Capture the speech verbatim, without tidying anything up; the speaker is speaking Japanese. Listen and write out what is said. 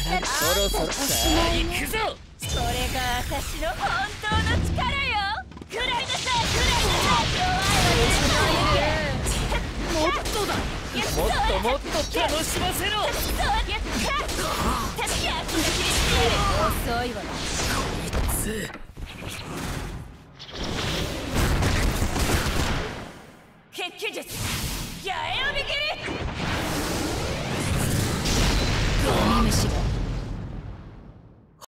そろそろさあ行くぞ。これが私の本当の力よ。くらいなさいくらいなさい。弱いわね。もっとだ。もっともっと楽しませろ。遅いわね。血気術八重を見切り。ゴミ虫が